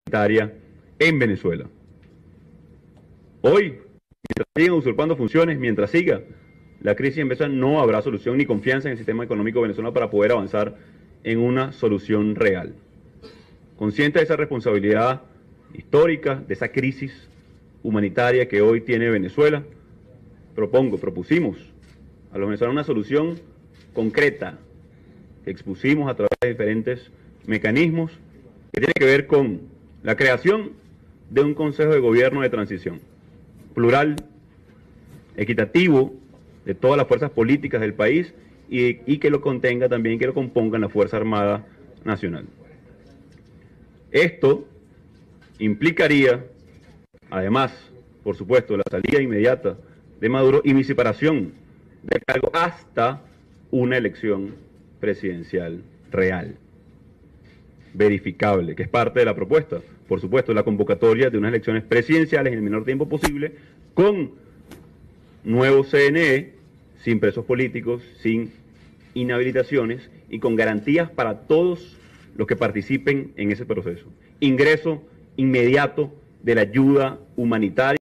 humanitaria en Venezuela. Hoy, mientras sigan usurpando funciones, mientras siga la crisis en Venezuela, no habrá solución ni confianza en el sistema económico venezolano para poder avanzar en una solución real. Consciente de esa responsabilidad histórica, de esa crisis humanitaria que hoy tiene Venezuela, propusimos a los venezolanos una solución concreta que expusimos a través de diferentes mecanismos que tiene que ver con la creación de un Consejo de Gobierno de transición plural, equitativo, de todas las fuerzas políticas del país y que lo contenga también, que lo compongan la Fuerza Armada Nacional. Esto implicaría, además, por supuesto, la salida inmediata de Maduro y mi separación del cargo hasta una elección presidencial real, verificable, que es parte de la propuesta. Por supuesto, la convocatoria de unas elecciones presidenciales en el menor tiempo posible, con nuevo CNE, sin presos políticos, sin inhabilitaciones y con garantías para todos los que participen en ese proceso. Ingreso inmediato de la ayuda humanitaria